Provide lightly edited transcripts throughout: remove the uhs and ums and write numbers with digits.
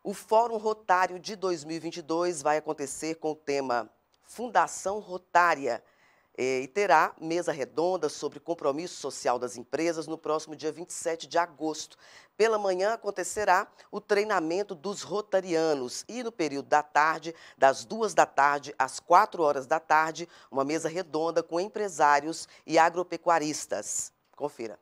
O Fórum Rotário de 2022 vai acontecer com o tema Fundação Rotária e terá mesa redonda sobre compromisso social das empresas no próximo dia 27 de agosto. Pela manhã acontecerá o treinamento dos rotarianos e no período da tarde, das 2 da tarde às 4 horas da tarde, uma mesa redonda com empresários e agropecuaristas. Confira.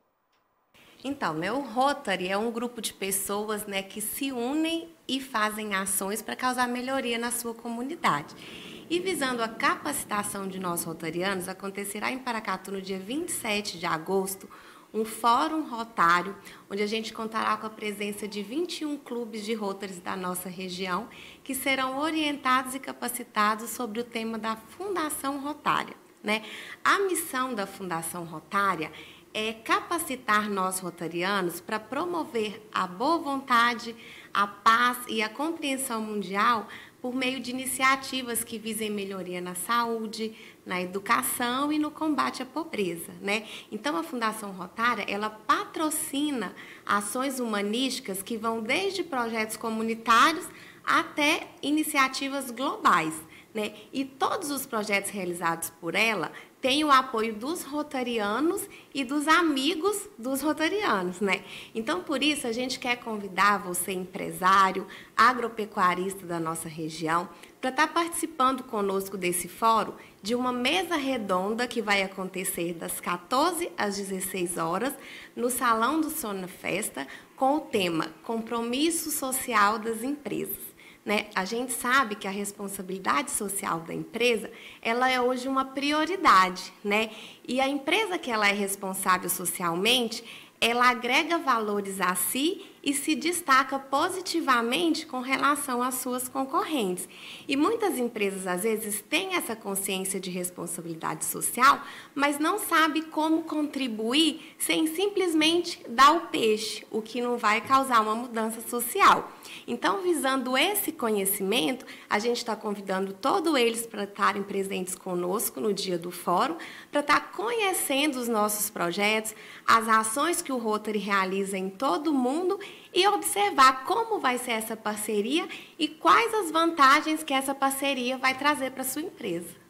Então, né, o Rotary é um grupo de pessoas, né, que se unem e fazem ações para causar melhoria na sua comunidade. E visando a capacitação de nós rotarianos, acontecerá em Paracatu no dia 27 de agosto um fórum rotário, onde a gente contará com a presença de 21 clubes de Rotaries da nossa região, que serão orientados e capacitados sobre o tema da Fundação Rotária, né? A missão da Fundação Rotária é capacitar nós rotarianos para promover a boa vontade, a paz e a compreensão mundial por meio de iniciativas que visem melhoria na saúde, na educação e no combate à pobreza, né? Então, a Fundação Rotária, ela patrocina ações humanísticas que vão desde projetos comunitários até iniciativas globais, né? E todos os projetos realizados por ela têm o apoio dos rotarianos e dos amigos dos rotarianos, né? Então, por isso, a gente quer convidar você, empresário, agropecuarista da nossa região, para estar participando conosco desse fórum de uma mesa redonda que vai acontecer das 14 às 16 horas no Salão do Sono Festa, com o tema Compromisso Social das Empresas. Né? A gente sabe que a responsabilidade social da empresa, ela é hoje uma prioridade, né? E a empresa que ela é responsável socialmente, ela agrega valores a si e se destaca positivamente com relação às suas concorrentes. E muitas empresas, às vezes, têm essa consciência de responsabilidade social, mas não sabem como contribuir sem simplesmente dar o peixe, o que não vai causar uma mudança social. Então, visando esse conhecimento, a gente está convidando todos eles para estarem presentes conosco no dia do fórum, para estar conhecendo os nossos projetos, as ações que o Rotary realiza em todo o mundo e observar como vai ser essa parceria e quais as vantagens que essa parceria vai trazer para a sua empresa.